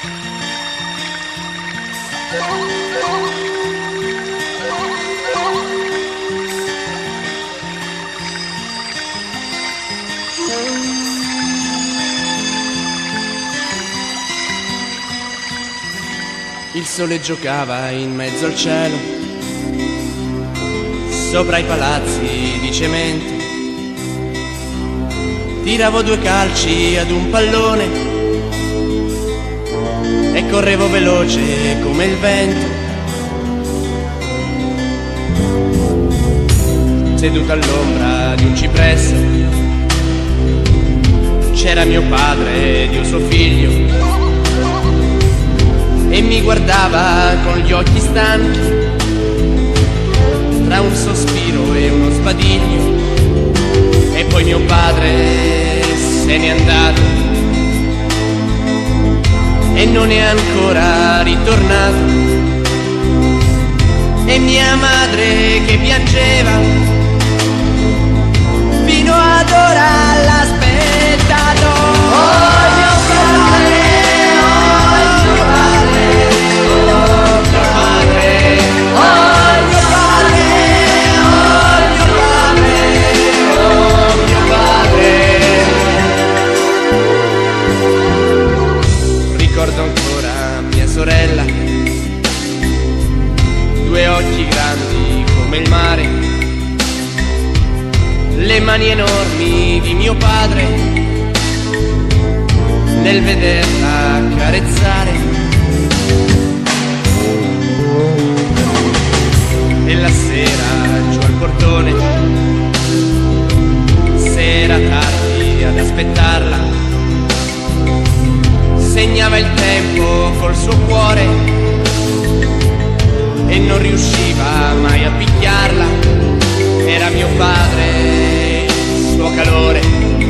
Il sole giocava in mezzo al cielo, sopra i palazzi di cemento. Tiravo 2 calci ad un pallone e correvo veloce come il vento. Seduto all'ombra di un cipresso c'era mio padre ed io suo figlio, e mi guardava con gli occhi stanchi, tra un sospiro e uno sbadiglio. E poi mio padre se n'è andato e non è ancora ritornato. E mia madre che piangeva fino ad ora l'ha aspettato. Oh mio padre, oh mio padre, oh mio padre, oh mio padre, oh mio padre. Ricordo ancora mia sorella, 2 occhi grandi come il mare, le mani enormi di mio padre nel vederla carezzare. E la sera giù al portone, se era tardi ad aspettarla, segnava il tempo col suo cuore e non riusciva mai a picchiarla. Era mio padre, il suo calore,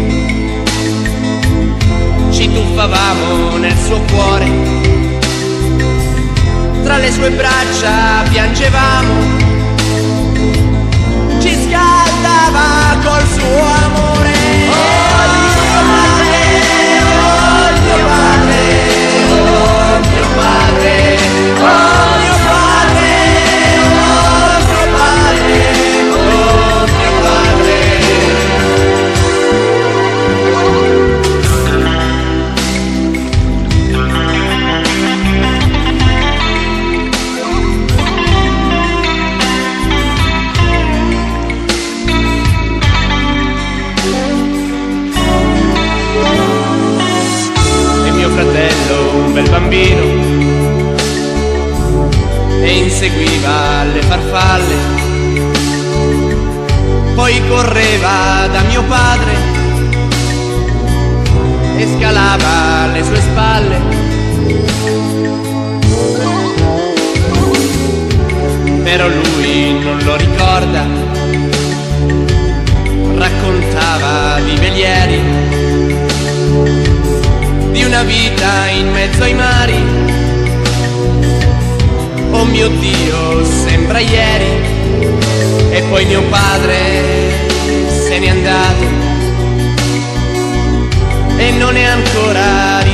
ci tuffavamo nel suo cuore, tra le sue braccia piangevamo, ci scaldava col suo amore. Oh mio padre, oh mio padre, oh mio padre, oh mio padre, oh mio padre, oh mio padre. E mio fratello, un bel bambino, e inseguiva le farfalle, poi correva da mio padre e scalava le sue spalle. Però lui non lo ricorda, raccontava di velieri, di una vita in mezzo ai mari. Oh mio Dio, sembra ieri. E poi mio padre se n'è andato e non è ancora